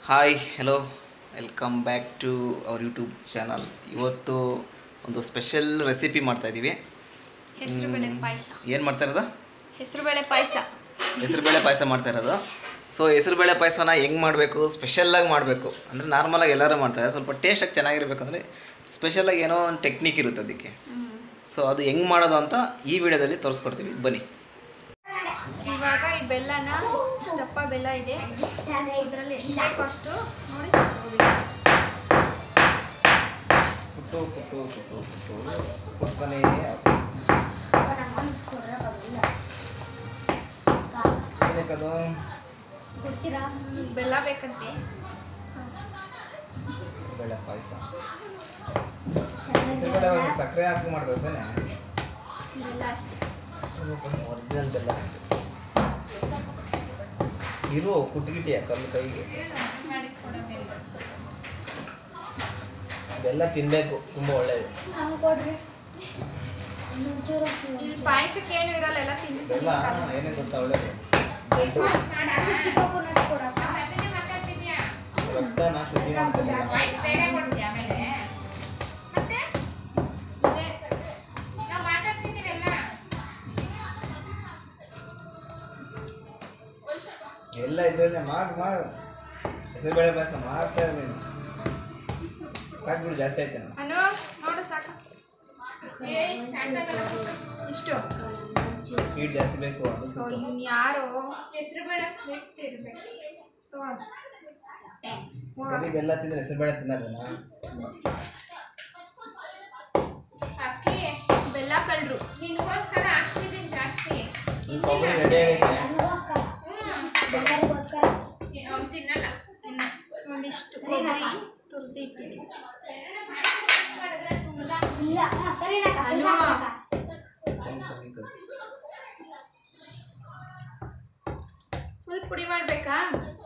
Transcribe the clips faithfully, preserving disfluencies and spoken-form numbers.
Hi hello welcome back to our YouTube channel. ಇವತ್ತು ಒಂದು special recipe ಮಾಡ್ತಾಯಿದ್ದೀವಿ. ಹೆಸರುಬೇಳೆ ಪಾಯಸ. ಏನು ಮಾಡ್ತಾ ಇರೋದು? ಹೆಸರುಬೇಳೆ ಪಾಯಸ. ಹೆಸರುಬೇಳೆ ಪಾಯಸ ಮಾಡ್ತಾ ಇರೋದು. ಸೊ ಹೆಸರುಬೇಳೆ ಪಾಯಸನ ಹೆಂಗೆ ಮಾಡಬೇಕು, ಸ್ಪೆಷಲ್ಲಾಗಿ ಮಾಡಬೇಕು ಅಂದರೆ ನಾರ್ಮಲಾಗಿ ಎಲ್ಲರೂ ಮಾಡ್ತಾರೆ, ಸ್ವಲ್ಪ ಟೇಸ್ಟಾಗಿ ಚೆನ್ನಾಗಿರ್ಬೇಕಂದ್ರೆ ಸ್ಪೆಷಲಾಗಿ ಏನೋ ಒಂದು ಟೆಕ್ನಿಕ್ ಇರುತ್ತೆ ಅದಕ್ಕೆ. ಸೊ ಅದು ಹೆಂಗೆ ಮಾಡೋದು ಅಂತ ಈ ವಿಡಿಯೋದಲ್ಲಿ ತೋರಿಸ್ಕೊಡ್ತೀವಿ, ಬನ್ನಿ. ಇವಾಗ ಈ ಬೆಲ್ಲನ ಇಷ್ಟಪ್ಪ ಬೆಲ್ಲ ಇದೆ, ಇದರಲ್ಲಿ ಎಷ್ಟು ಬೇಕು ಅಷ್ಟು ನೋಡಿ ಪುಟ್ಟು ಪುಟ್ಟು ಪುಟ್ಟು ಪುಟ್ಟು ಪುಟ್ಟನೇ ಏನಕ್ಕದು ಬೆಲ್ಲ ಬೇಕಂತೆ. ಹೆಸರುಬೇಳೆ ಪಾಯಸ ಹೆಸರುಬೇಳೆ ಪಾಯಸ ಸಕ್ಕರೆ ಹಾಕಿ ಮಾಡ್ತಾರೆ ತಾನೆ? ಬೆಲ್ಲ ಅಷ್ಟೇ, ಸ್ವಲ್ಪ ಒರಿಜಿನಲ್ ಬೆಲ್ಲ ಇರು ಕುಟ್ಗಿಟಿ ಕಲ್ಲು ಕೈಗೆ. ಬೆಲ್ಲ ತಿನ್ನಬೇಕು, ತುಂಬ ಒಳ್ಳೆಯದು. ಇಲ್ಲಿ ಪಾಯಸಕ್ಕೆ ಏನು ಇರಲ್ಲ, ಎಲ್ಲ ತಿಂದು ಬೆಲ್ಲ ಏನೇ ಗೊತ್ತಾ, ಒಳ್ಳೆಯದು. ರಕ್ತನ ಶುದ್ಧಿ ಮಾಡ್ತಾರೆ. ಎಲ್ಲ ಇದರಲ್ಲೇ ಮಾಡಿ ಮಾಡು. ಹೆಸರುಬೇಳೆ ಪಾಯಸ ಮಾಡ್ತಾ ಇದ್ದೀನಿ. ಸಾಕ್ಬಿಡು, ಜಾಸ್ತಿ ಆಯ್ತು. ಅನು ನೋಡು ಸಾಕು, ಇಷ್ಟು ಸ್ವೀಟ್ ಜಾಸ್ತಿ ಬೇಕು. ಅದು ಸೊ ಇವ್ನು ಯಾರೋ ಹೆಸರುಬೇಳೆ ಸ್ವೀಟ್ ಇರಬೇಕು. ಬರೀ ಬೆಲ್ಲ ತಿಂದ್ರೆ ಹೆಸರುಬೇಳೆ ತಿನ್ನೋದಲ್ಲ. ಅಕ್ಕಿ ಬೆಲ್ಲ ಕಳ್ರು ನಿನ್ಗೋಸ್ಕರ ಹಾಕ್ತಿದ್ದೀನಿ ಜಾಸ್ತಿ. ಕೊಬ್ಬರಿ ರೆಡಿ ಆಗೈತೆ. ಅವ್ನು ತಿನ್ನಲ್ಲ, ತಿನ್ನ ಒಂದಿಷ್ಟು ಕೊಬ್ಬರಿ ತುರ್ದು ಇಟ್ಟಿದ್ದೀನಿ. ಫುಲ್ ಪುಡಿ ಮಾಡಬೇಕಾ?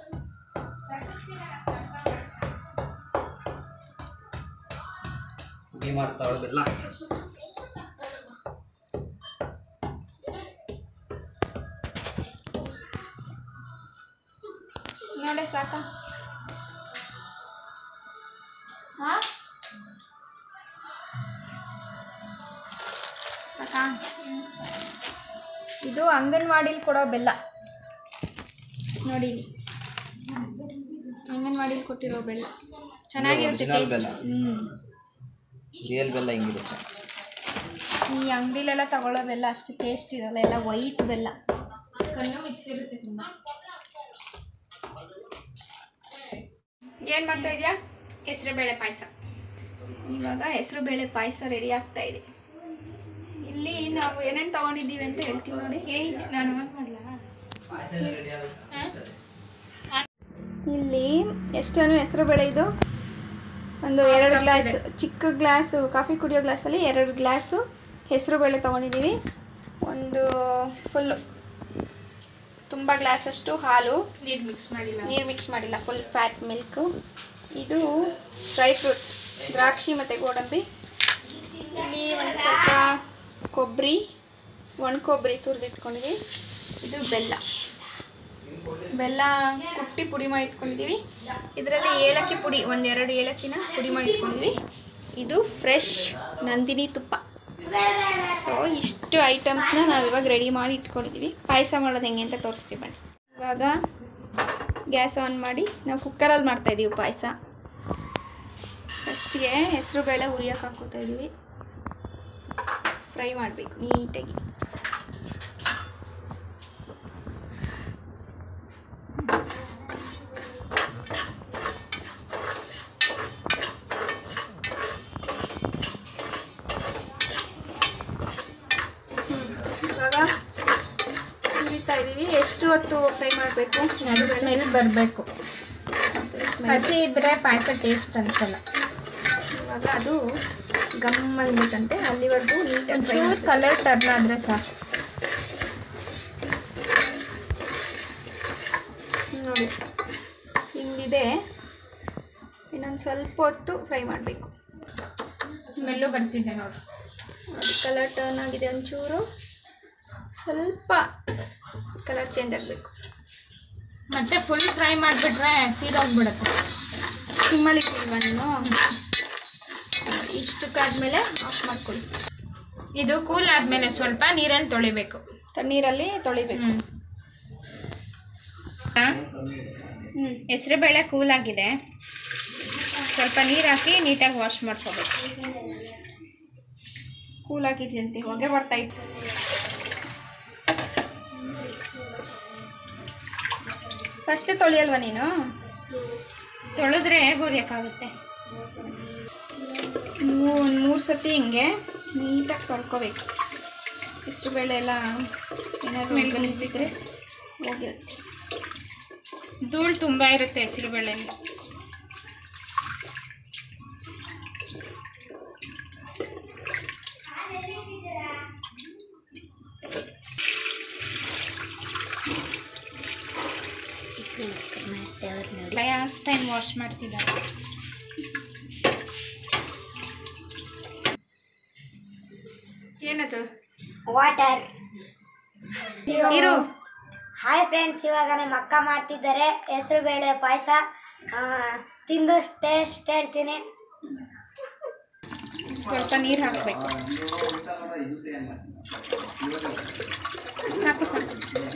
ಪುಡಿ ಮಾಡ್ತಾವಳು ಬೆಲ್ಲ. ನೋಡೆ ಸಾಕ? ಹಾ ಸಾಕಾ? ಇದು ಅಂಗನವಾಡಿಲಿ ಕೊಡೋ ಬೆಲ್ಲ ನೋಡಿ, ಅಂಗನವಾಡಿಲಿ ಕೊಟ್ಟಿರೋ ಬೆಲ್ಲ ಚೆನ್ನಾಗಿರುತ್ತೆ ಟೇಸ್ಟ್. ಹ್ಞೂ ರಿಯಲ್ ಬೆಲ್ಲ ಹಿಂಗಿರುತ್ತೆ. ಈ ಅಂಗಡಿಲೆಲ್ಲ ತಗೊಳ್ಳೋ ಬೆಲ್ಲ ಅಷ್ಟು ಟೇಸ್ಟ್ ಇರಲ್ಲ, ಎಲ್ಲ ವೈಟ್ ಬೆಲ್ಲ, ಕಣ್ಣು ಮಿಕ್ಸ್ ಇರುತ್ತೆ ತುಂಬ. ಏನು ಮಾಡ್ತಾ ಇದೆಯಾ? ಹೆಸರುಬೇಳೆ ಪಾಯಸ. ಇವಾಗ ಹೆಸರುಬೇಳೆ ಪಾಯಸ ರೆಡಿ ಆಗ್ತಾ ಇದೆ. ಇಲ್ಲಿ ನಾವು ಏನೇನು ತೊಗೊಂಡಿದ್ದೀವಿ ಅಂತ ಹೇಳ್ತೀವಿ ನೋಡಿ. ನಾನು ಮಾಡಲ ಇಲ್ಲಿ ಎಷ್ಟೇನು ಹೆಸರುಬೇಳೆ ಇದು ಒಂದು ಎರಡು ಗ್ಲಾಸ್, ಚಿಕ್ಕ ಗ್ಲಾಸು ಕಾಫಿ ಕುಡಿಯೋ ಗ್ಲಾಸಲ್ಲಿ ಎರಡು ಗ್ಲಾಸು ಹೆಸರುಬೇಳೆ ತೊಗೊಂಡಿದ್ದೀವಿ. ಒಂದು ಫುಲ್ಲು ತುಂಬ ಗ್ಲಾಸಷ್ಟು ಹಾಲು, ನೀರು ಮಿಕ್ಸ್ ಮಾಡಿಲ್ಲ ನೀರು ಮಿಕ್ಸ್ ಮಾಡಿಲ್ಲ ಫುಲ್ ಫ್ಯಾಟ್ ಮಿಲ್ಕು. ಇದು ಡ್ರೈ ಫ್ರೂಟ್ಸ್, ದ್ರಾಕ್ಷಿ ಮತ್ತು ಗೋಡಂಬಿ. ಇಲ್ಲಿ ಒಂದು ಸ್ವಲ್ಪ ಕೊಬ್ಬರಿ, ಒಣ ಕೊಬ್ಬರಿ ತುರಿದಿಟ್ಕೊಂಡಿದ್ದೀವಿ. ಇದು ಬೆಲ್ಲ, ಬೆಲ್ಲ ಕುಟ್ಟಿ ಪುಡಿ ಮಾಡಿ ಇಟ್ಕೊಂಡಿದ್ದೀವಿ. ಇದರಲ್ಲಿ ಏಲಕ್ಕಿ ಪುಡಿ, ಒಂದೆರಡು ಏಲಕ್ಕಿನ ಪುಡಿ ಮಾಡಿ ಇಟ್ಕೊಂಡಿದ್ದೀವಿ. ಇದು ಫ್ರೆಶ್ ನಂದಿನಿ ತುಪ್ಪ. ಸೊ ಇಷ್ಟು ಐಟಮ್ಸ್ನ ನಾವಿವಾಗ ರೆಡಿ ಮಾಡಿ ಇಟ್ಕೊಂಡಿದ್ದೀವಿ. ಪಾಯಸ ಮಾಡೋದು ಹೆಂಗೆ ಅಂತ ತೋರಿಸ್ತೀವಿ ಬನ್ನಿ. ಇವಾಗ ಗ್ಯಾಸ್ ಆನ್ ಮಾಡಿ ನಾವು ಕುಕ್ಕರಲ್ಲಿ ಮಾಡ್ತಾಯಿದ್ದೀವಿ ಪಾಯಸ. ಫಸ್ಟಿಗೆ ಹೆಸರುಬೇಳೆ ಹುರಿಯೋಕೆ ಹಾಕೋತಾ ಇದ್ದೀವಿ. ಫ್ರೈ ಮಾಡಬೇಕು ನೀಟಾಗಿ. ಇವಾಗ ಹುರಿತಾ ಇದ್ದೀವಿ. ಎಷ್ಟು ಹೊತ್ತು ಫ್ರೈ ಮಾಡಬೇಕು? ಸ್ಮೆಲ್ ಬರಬೇಕು, ಹಸಿ ಇದ್ದರೆ ಪಾಯಸ ಟೇಸ್ಟ್ ಅನಿಸಲ್ಲ. ಇವಾಗ ಅದು ಗಮ್ ಅಂದ್ಬಿಟ್ಟಂತೆ, ಅಲ್ಲಿವರೆಗೂ ನೀಟಾಗಿ ಫ್ರೈ ಒಂಚೂರು ಕಲರ್ ಟರ್ನ್ ಆದರೆ ಸಾಕು. ನೋಡಿ ಹಿಂಗಿದೆ, ಇನ್ನೊಂದು ಸ್ವಲ್ಪ ಹೊತ್ತು ಫ್ರೈ ಮಾಡಬೇಕು. ಸ್ಮೆಲ್ಲು ಬರ್ತಿದೆ ನೋಡಿ. ಕಲರ್ ಟರ್ನ್ ಆಗಿದೆ, ಒಂಚೂರು ಸ್ವಲ್ಪ ಕಲರ್ ಚೇಂಜ್ ಆಗಬೇಕು. ಮತ್ತೆ ಫುಲ್ ಫ್ರೈ ಮಾಡಿಬಿಟ್ರೆ ಸೀದೋಗ್ಬಿಡುತ್ತೆ. ಸಿಮ್ಮಲ್ಲಿ ಇಟ್ಟಿಲ್ವಾ ನೀನು? ಇಷ್ಟಕ್ಕಾದ್ಮೇಲೆ ಆಫ್ ಮಾಡ್ಕೊಳ್ಳಿ. ಇದು ಕೂಲ್ ಆದಮೇಲೆ ಸ್ವಲ್ಪ ನೀರಲ್ಲಿ ತೊಳಿಬೇಕು, ತಣ್ಣೀರಲ್ಲಿ ತೊಳಿಬೇಕು. ಹ್ಞೂ ಹೆಸರುಬೇಳೆ ಕೂಲ್ ಆಗಿದೆ, ಸ್ವಲ್ಪ ನೀರು ಹಾಕಿ ನೀಟಾಗಿ ವಾಶ್ ಮಾಡ್ಕೋಬೇಕು. ಕೂಲ್ ಆಗಿದೆಯಂತೆ, ಹೊಗೆ ಬರ್ತಾ ಇತ್ತು. ಫಸ್ಟ್ ತೊಳಿಯಲ್ವಾ ನೀನು? ತೊಳೆದ್ರೆ ಹೇಗೆ ಹುರಿಯೋಕ್ಕಾಗುತ್ತೆ? ಒಂದು ಮೂರು ಸತಿ ಹಿಂಗೆ ನೀಟಾಗಿ ತೊಳ್ಕೊಬೇಕು. ಹೆಸರುಬೇಳೆ ಎಲ್ಲ ಏನಾದರೂ ಗಲೀಜಿದ್ರೆ ಹೋಗಿರುತ್ತೆ. ಧೂಳು ತುಂಬ ಇರುತ್ತೆ ಹೆಸರುಬೇಳೆಯಲ್ಲಿ. ಲಾಸ್ಟ್ ಟೈಮ್ ವಾಶ್ ಮಾಡ್ತಿದ್ದಾರೆ. ಏನದು? ವಾಟರ್. ಇರು. ಹಾಯ್ ಫ್ರೆಂಡ್ಸ್, ಇವಾಗ ನಮ್ಮ ಅಕ್ಕ ಮಾಡ್ತಿದ್ದಾರೆ ಹೆಸರುಬೇಳೆ ಪಾಯಸ. ತಿಂದು ಟೇಸ್ಟ್ ಹೇಳ್ತೀನಿ. ಸ್ವಲ್ಪ ನೀರು ಹಾಕಬೇಕು. ಸಾಕು ಸಾಕು.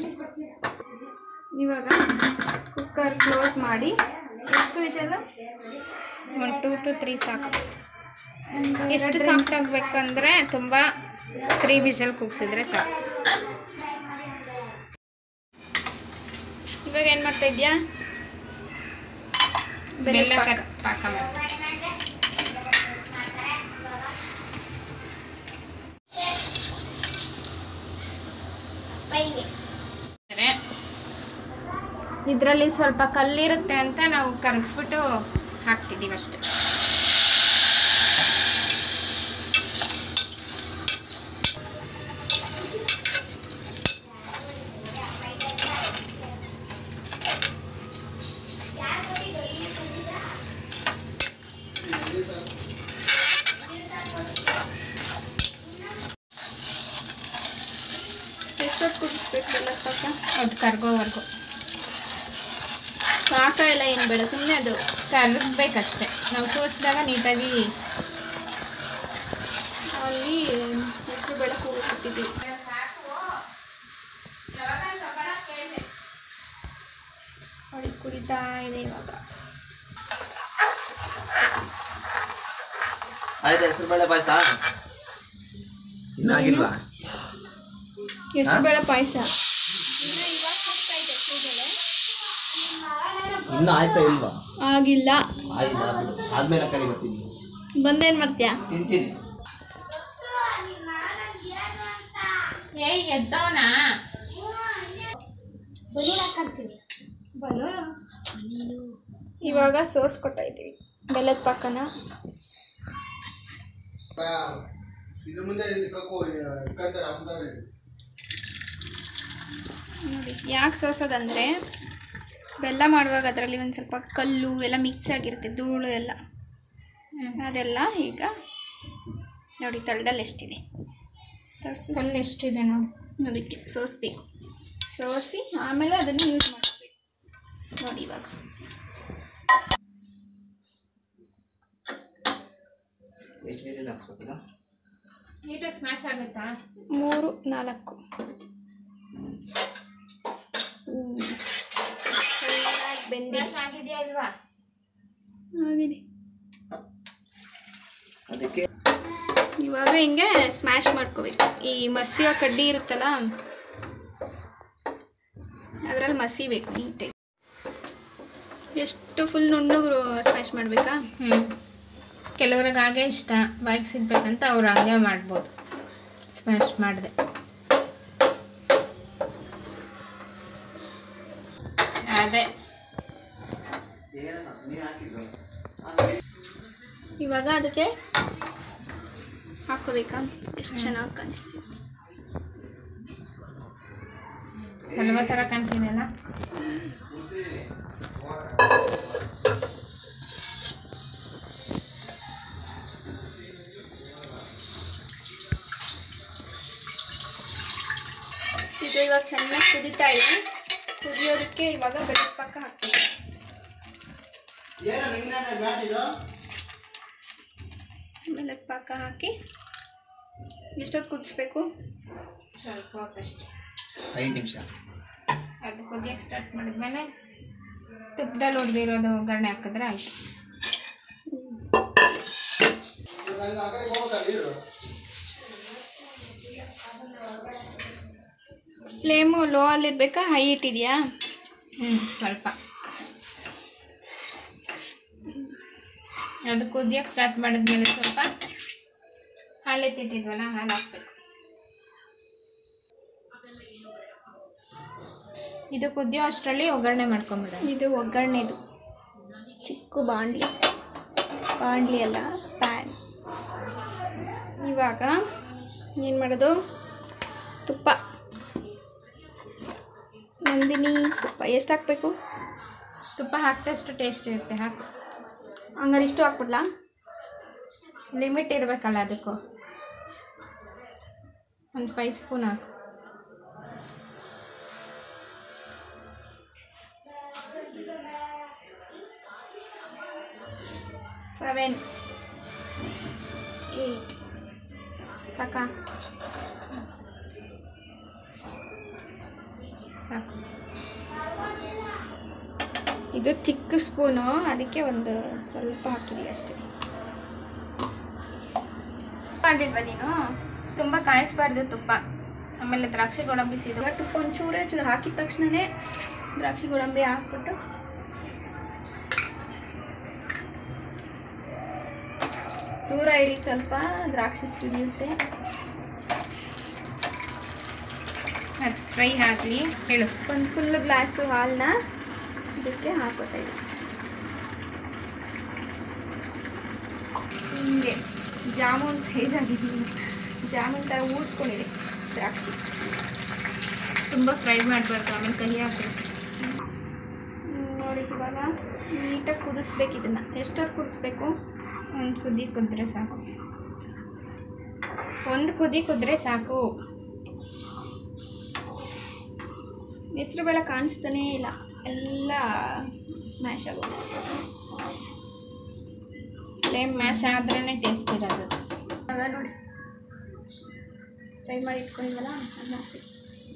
ಇವಾಗ ಕುಕ್ಕರ್ ಕ್ಲೋಸ್ ಮಾಡಿ ಎಷ್ಟು ವಿಷಲ್? ಒಂದು ಟೂ ಟು ತ್ರೀ ಸಾಕು. ಎಷ್ಟು ಸಾಫ್ಟ್ ಆಗಬೇಕಂದ್ರೆ ತುಂಬ ತ್ರೀ ವಿಷಲ್ ಕೂಗಿಸಿದ್ರೆ ಸಾಕು. ಇವಾಗ ಏನು ಮಾಡ್ತಾ ಇದೆಯಾ? ಬೆಲ್ಲ ಪಾಕ ಮಾಡಿ. ಇದರಲ್ಲಿ ಸ್ವಲ್ಪ ಕಲ್ಲಿರುತ್ತೆ ಅಂತ ನಾವು ಕರಗಿಸ್ಬಿಟ್ಟು ಹಾಕ್ತಿದ್ದೀವಿ ಅಷ್ಟೇ. ಎಷ್ಟೊತ್ತು ಕುದಿಸ್ಬೇಕು ಬೆಲ್ಲ ಪಾಕ? ಅದು ಕರ್ಗೋವರೆಗೂ. ಪಾಕ ಎಲ್ಲ ಏನು ಬೇಡ, ಸುಮ್ಮನೆ ಅದು ಕರಗಬೇಕಷ್ಟೆ. ನಾವು ಸೋಸಿದಾಗ ನೀಟಾಗಿ ಅಲ್ಲಿ ಹೆಸರು ಬೇಳೆ ಕೂಗು ಕೊಟ್ಟಿದ್ದೀವಿ. ನೋಡಿ ಕುಡಿತಾ ಇದೆ ಇವಾಗ. ಆಯ್ತಾ ಹೆಸರುಬೇಳೆ ಪಾಯಸ? ಇನ್ನಾಗಿಲ್ವಾ? ಹೆಸರು ಬೇಳೆ ಪಾಯಸ ಇನ್ನು ಆಯ್ತಾ ಇಲ್ವಾ? ಆಗಿಲ್ಲ. ಆಯ್ತಾ ಆದ್ಮೇಲೆ ಕರಿ ಬರ್ತೀನಿ. ಬಂದೇನು ಮಾಡ್ತೀಯಾ? ತಿಂತೀನಿ. ಏಯ್ ಎದ್ದವನಾ? ಬಲೂನ್ ಇವಾಗ ಸೋಸ್ಕೊತಾ ಇದ್ದೀವಿ ಬೆಲ್ಲದ ಪಾಕನ. ನೋಡಿ ಯಾಕೆ ಸೋಸೋದಂದರೆ ಬೆಲ್ಲ ಮಾಡುವಾಗ ಅದರಲ್ಲಿ ಒಂದು ಸ್ವಲ್ಪ ಕಲ್ಲು ಎಲ್ಲ ಮಿಕ್ಸ್ ಆಗಿರುತ್ತೆ, ಧೂಳು ಎಲ್ಲ. ಅದೆಲ್ಲ ಈಗ ನೋಡಿ ತಳದಲ್ಲಿ ಎಷ್ಟಿದೆ ತೋರಿಸಿ. ಕಲ್ಲು ಎಷ್ಟಿದೆ ನೋಡಿ. ಅದಕ್ಕೆ ಸೋಸ್ಬೇಕು. ಸೋಸಿ ಆಮೇಲೆ ಅದನ್ನು ಯೂಸ್ ಮಾಡಬೇಕು. ನೋಡಿ ಇವಾಗ ಎಷ್ಟು ವಿಸಿಲ್ ಹಾಕ್ಸ್ಬೇಕಿಲ್ಲ? ನೀಟಾಗಿ ಸ್ಮ್ಯಾಶ್ ಆಗುತ್ತಾ? ಮೂರು ನಾಲ್ಕು ಬೆಂದಿದೆ. ಸ್ಮ್ಯಾಶ್ ಆಗಿದೆಯಾ ಇಲ್ವಾ? ಆಗಿದೆ. ಅದಕ್ಕೆ ಇವಾಗ ಹಿಂಗೆ ಸ್ಮ್ಯಾಶ್ ಮಾಡ್ಕೋಬೇಕು. ಈ ಮಸಿಯೋ ಕಡ್ಡಿ ಇರುತ್ತಲ್ಲ ಅದರಲ್ಲಿ ಮಸಿಬೇಕು ನೀಟಾಗಿ. ಎಷ್ಟು ಫುಲ್ ನುಣ್ಣಗೆ ಸ್ಮ್ಯಾಶ್ ಮಾಡಬೇಕಾ? ಹ್ಞೂ, ಕೆಲವ್ರಿಗೆ ಹಾಗೆ ಇಷ್ಟ, ಬಾಯಿಗೆ ಸಿಗ್ಬೇಕಂತ ಅವ್ರು ಹಂಗೆ ಮಾಡ್ಬೋದು. ಸ್ಮ್ಯಾಶ್ ಮಾಡಿದೆ. ಅದೇ ಇವಾಗ ಅದಕ್ಕೆ ಹಾಕೋಬೇಕಾ? ಎಷ್ಟು ಚೆನ್ನಾಗಿ ಕಾಣಿಸ್ತೀವಿ. ಹಲ್ವಾ ಥರ ಕಾಣ್ತೀನಲ್ಲ. ಇದು ಇವಾಗ ಚೆನ್ನಾಗಿ ಕುದೀತಾ ಇದೆ. ಕುದಿಯೋದಕ್ಕೆ ಇವಾಗ ಬೆಲ್ಲದ ಪಾಕ ಹಾಕ್ತೀವಿ. ಬೆಲ್ಲದ ಪಾಕ ಹಾಕಿ ಎಷ್ಟೊತ್ತು ಕುದಿಸ್ಬೇಕು? ಸ್ವಲ್ಪ ಹೊತ್ತಷ್ಟೇ, ಐದು ನಿಮಿಷ. ಅದು ಕುದಿಯೋಕ್ಕೆ ಸ್ಟಾರ್ಟ್ ಮಾಡಿದ್ಮೇಲೆ ತುಪ್ಪದಲ್ಲಿ ಹೊಡೆದಿರೋದು ಒಗ್ಗರಣೆ ಹಾಕಿದ್ರೆ ಆಯಿತು. ಫ್ಲೇಮು ಲೋ ಅಲ್ಲಿರ್ಬೇಕಾ ಹೈ ಇಟ್ಟಿದೆಯಾ? ಹ್ಞೂ ಸ್ವಲ್ಪ. ಅದು ಕುದಿಯೋಕ್ಕೆ ಸ್ಟಾರ್ಟ್ ಮಾಡಿದ್ಮೇಲೆ ಸ್ವಲ್ಪ ಹಾಲು ಎತ್ತಿಟ್ಟಿದ್ವಲ್ಲ ಹಾಲು ಹಾಕ್ಬೇಕು. ಇದು ಕುದಿಯೋ ಅಷ್ಟರಲ್ಲಿ ಒಗ್ಗರಣೆ ಮಾಡ್ಕೊಂಬಿಡ. ಇದು ಒಗ್ಗರಣೆದು ಚಿಕ್ಕ ಬಾಣಲಿ, ಬಾಣಲಿ ಅಲ್ಲ ಪ್ಯಾನ್. ಇವಾಗ ಏನು ಮಾಡೋದು? ತುಪ್ಪ, ನಂದಿನಿ ತುಪ್ಪ ಎಷ್ಟು ಹಾಕಬೇಕು? ತುಪ್ಪ ಹಾಕ್ದಷ್ಟು ಟೇಸ್ಟ್ ಇರುತ್ತೆ, ಹಾಕು. ಹಂಗಾರೆ ಇಷ್ಟು ಹಾಕ್ಬಿಡ್ಲಾ? ಲಿಮಿಟ್ ಇರಬೇಕಲ್ಲ ಅದಕ್ಕೂ. ಒಂದು ಫೈವ್ ಸ್ಪೂನ್ ಹಾಕು. ಸೆವೆನ್ ಏಯ್ಟ್ ಸಾಕಾ? ಸಾಕು. ಇದು ಚಿಕ್ಕ ಸ್ಪೂನು, ಅದಕ್ಕೆ ಒಂದು ಸ್ವಲ್ಪ ಹಾಕಿದೀವಿ ಅಷ್ಟೇ. ಮಾಡಿಲ್ವಾ ನೀನು? ತುಂಬ ಕಾಯಿಸ್ಬಾರ್ದು ತುಪ್ಪ. ಆಮೇಲೆ ದ್ರಾಕ್ಷಿ ಗೋಡಂಬಿ ಸೀದು ಇವಾಗ ತುಪ್ಪ ಒಂಚೂರೇ ಚೂರು ಹಾಕಿದ ತಕ್ಷಣವೇ ದ್ರಾಕ್ಷಿ ಗೋಡಂಬಿ ಹಾಕ್ಬಿಟ್ಟು ದೂರ ಇರಿ, ಸ್ವಲ್ಪ ದ್ರಾಕ್ಷಿ ಸಿಡಿಯುತ್ತೆ. ಅದು ಫ್ರೈ ಆಗಲಿ. ಹೇಳು. ಒಂದು ಫುಲ್ ಗ್ಲಾಸು ಹಾಲನ್ನ ಇದಕ್ಕೆ ಹಾಕೋತಾ ಇದ್ದೀವಿ. ಹಿಂಗೆ ಜಾಮೂನ್ ಸೈಜ್ ಆಗಿದ್ದೀನಿ, ಜಾಮೂನ್ ಥರ ಊದ್ಕೊಂಡಿದೆ ದ್ರಾಕ್ಷಿ. ತುಂಬ ಫ್ರೈ ಮಾಡಬಾರ್ದು, ಆಮೇಲೆ ಕಹಿ ಹಾಕಬೇಕು. ನೋಡಿ ಇವಾಗ ನೀಟಾಗಿ ಕುದಿಸ್ಬೇಕು. ಇದನ್ನು ಎಷ್ಟೊತ್ತು ಕುದಿಸ್ಬೇಕು? ಒಂದು ಕುದಿ ಕುದ್ರೆ ಸಾಕು. ಒಂದು ಕುದಿ ಕುದ್ರೆ ಸಾಕು. ಹೆಸರು ಬೇಳೆ ಕಾಣಿಸ್ತಾನೇ ಇಲ್ಲ, ಎಲ್ಲ ಸ್ಮ್ಯಾಶ್ ಆಗೋದು. ಫ್ಲೇಮ್ ಮ್ಯಾಶ್ ಆದ್ರೇ ಟೇಸ್ಟ್ ಇರೋದು. ಆಗ ನೋಡಿ ಫ್ರೈ ಮಾಡಿ ಇಟ್ಕೊಂಡಿವಲ್ಲ ಅದನ್ನ ಹಾಕ್ತೀವಿ.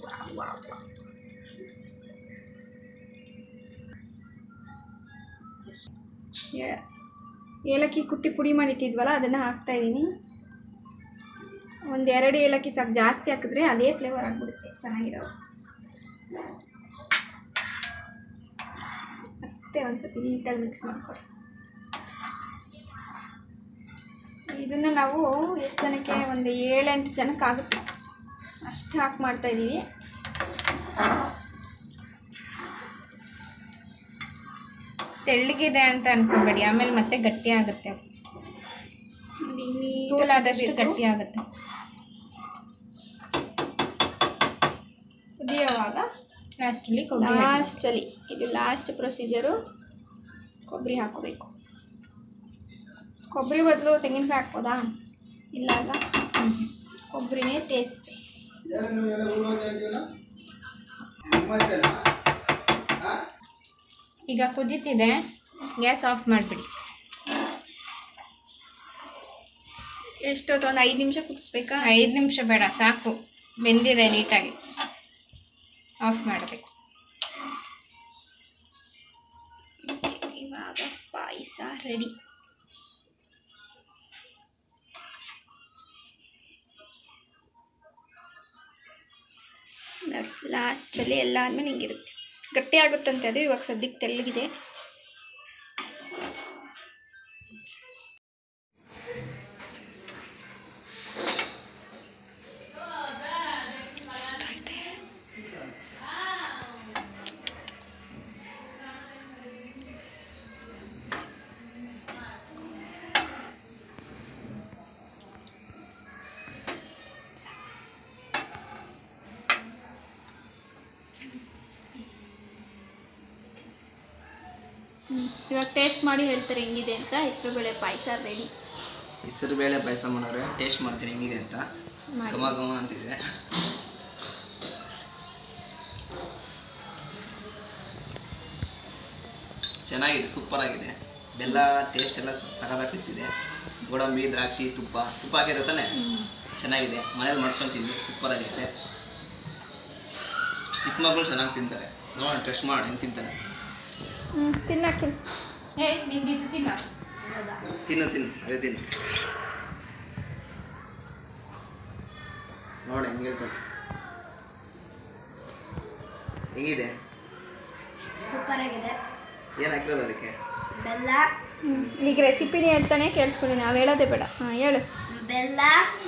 ಏಲಕ್ಕಿ ಕುಟ್ಟಿ ಪುಡಿ ಮಾಡಿಟ್ಟಿದ್ವಲ್ಲ ಅದನ್ನು ಹಾಕ್ತಾಯಿದ್ದೀನಿ. ಒಂದು ಎರಡು ಏಲಕ್ಕಿ ಸಾಕು, ಜಾಸ್ತಿ ಹಾಕಿದ್ರೆ ಅದೇ ಫ್ಲೇವರ್ ಆಗಿಬಿಡುತ್ತೆ, ಚೆನ್ನಾಗಿರೋದು. ಮತ್ತೆ ಒಂದು ಸತಿ ನೀಟಾಗಿ ಮಿಕ್ಸ್ ಮಾಡ್ಕೊಳ್ಳಿ. ಇದನ್ನು ನಾವು ಎಷ್ಟು ಜನಕ್ಕೆ? ಒಂದು ಏಳೆಂಟು ಜನಕ್ಕೆ ಆಗುತ್ತೆ ಅಷ್ಟು ಹಾಕಿ ಮಾಡ್ತಾಯಿದ್ದೀವಿ. ತೆಳ್ಳಗಿದೆ ಅಂತ ಅನ್ಕೋಬೇಡಿ, ಆಮೇಲೆ ಮತ್ತೆ ಗಟ್ಟಿ ಆಗುತ್ತೆ. ತೂಲಾದಷ್ಟು ಗಟ್ಟಿ ಆಗುತ್ತೆ. ಕುದಿಯೋವಾಗ ಲಾಸ್ಟಲ್ಲಿ ಕೊಬ್ಬರಿ ಲಾಸ್ಟಲ್ಲಿ ಇದು ಲಾಸ್ಟ್ ಪ್ರೊಸೀಜರು, ಕೊಬ್ಬರಿ ಹಾಕೋಬೇಕು. ಕೊಬ್ಬರಿ ಬದಲು ತೆಂಗಿನಕಾಯಿ ಹಾಕ್ಬೋದಾ? ಇಲ್ಲ ಅಲ್ಲ, ಕೊಬ್ಬರಿನೇ ಟೇಸ್ಟ್. ಈಗ ಕುದೀತಿದೆ, ಗ್ಯಾಸ್ ಆಫ್ ಮಾಡಿಬಿಡಿ. ಎಷ್ಟೊತ್ತು? ಒಂದು ಐದು ನಿಮಿಷ ಕುದಿಸ್ಬೇಕಾ? ಐದು ನಿಮಿಷ ಬೇಡ, ಸಾಕು, ಬೆಂದಿದೆ ನೀಟಾಗಿ. ಆಫ್ ಮಾಡಬೇಕು. ಇವಾಗ ಪಾಯಸ ರೆಡಿ. ನೋಡಿ ಲಾಸ್ಟಲ್ಲಿ ಎಲ್ಲ ಆದಮೇಲೆ ಹಿಂಗಿರುತ್ತೆ, ಗಟ್ಟಿ ಆಗುತ್ತಂತೆ ಅದು. ಇವಾಗ ಸದ್ಯಕ್ಕೆ ತೆಳ್ಳಗಿದೆ. ಇವಾಗ ಟೇಸ್ಟ್ ಮಾಡಿ ಹೇಳ್ತಾರೆ ಹೆಂಗಿದೆ ಅಂತ. ಹೆಸರುಬೇಳೆ ಪಾಯಸ ರೆಡಿ. ಹೆಸರುಬೇಳೆ ಪಾಯಸ ಮಾಡೋರೆ ಟೇಸ್ಟ್ ಮಾಡ್ತೀನಿ ಹೆಂಗಿದೆ ಅಂತ. ಘಮ ಘಮ ಅಂತಿದೆ. ಚೆನ್ನಾಗಿದೆ, ಸೂಪರ್ ಆಗಿದೆ. ಬೆಲ್ಲ ಟೇಸ್ಟ್ ಎಲ್ಲ ಸಖತ್ತಾಗಿ ಸಿಗ್ತಿದೆ. ಗೋಡಂಬಿ, ದ್ರಾಕ್ಷಿ, ತುಪ್ಪ ತುಪ್ಪ ಹಾಕಿರತ್ತಾನೆ, ಚೆನ್ನಾಗಿದೆ. ಮನೇಲಿ ಮಾಡ್ಕೊಂಡು ತಿಂದು ಸೂಪರ್ ಆಗೈತೆ. ಚಿಕ್ಕ ಮಕ್ಕಳು ಚೆನ್ನಾಗಿ ತಿಂತಾರೆ. ನೋಡೋಣ ಟೆಸ್ಟ್ ಮಾಡಿ ಹೆಂಗೆ ತಿಂತಾನೆ. ಹ್ಞೂ ತಿನ್ನಕ್ಕೆ ಏಯ್ ನಿಂದು ಇದು ತಿನ್ನ. ತಿನ್ನು ತಿನ್ನು ಅದೇ ತಿನ್ನು. ನೋಡಿ ಹೆಂಗೆ ಹೇಳ್ತಾನೆ, ಹೆಂಗಿದೆ? ಸೂಪರ್ ಆಗಿದೆ. ಏನು ಹಾಕಿರೋದು ಅದಕ್ಕೆ? ಬೆಲ್ಲ ಹ್ಞೂ ಈಗ ರೆಸಿಪಿನೇ ಹೇಳ್ತಾನೆ, ಕೇಳಿಸ್ಕೊಳ್ಳಿ, ನಾವು ಹೇಳೋದೇ ಬೇಡ. ಹಾಂ ಹೇಳು. ಬೆಲ್ಲ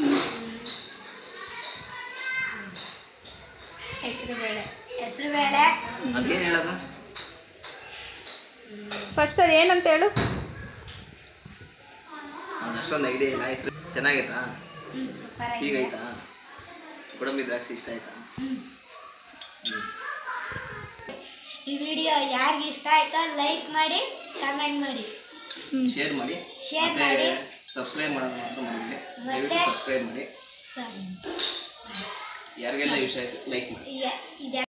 ಹೆಸರುಬೇಳೆ. ಹೆಸರುಬೇಳೆ ಅದೇನು ಹೇಳೋದು? ಫಸ್ಟ್ ಅದು ಏನಂತ ಹೇಳು. ಅವ್ನು ಅಷ್ಟೊಂದು ಐಡಿಯಾ ಇಲ್ಲ. ಹೆಸರು ಚೆನ್ನಾಗೈತಾ? ಸೂಪರ್ ಈಗ ಆಗಿದೆ. ಆಯ್ತಾ? ಗೋಡಂಬಿ ದ್ರಾಕ್ಷಿ ಇಷ್ಟ ಆಯ್ತಾ? ಈ ವಿಡಿಯೋ ಯಾರಿಗೆ ಇಷ್ಟ ಆಯ್ತಾ ಲೈಕ್ ಮಾಡಿ, ಕಮೆಂಟ್ ಮಾಡಿ, ಶೇರ್ ಮಾಡಿ, ಶೇರ್ ಮತ್ತೆ ಮಾಡಿ, ಸಬ್ಸ್ಕ್ರೈಬ್ ಮಾಡೋದು ಮಾತ್ರ ಮರಿಬೇಡಿ. ಮತ್ತೆ ದಯವಿಟ್ಟು ಸಬ್ಸ್ಕ್ರೈಬ್ ಮಾಡಿ. ಸ- ಯಾರಿಗೆಲ್ಲ ಇಷ್ಟ ಆಯ್ತು ಲೈಕ್ ಮಾಡಿ. ಯ- ಇದೆ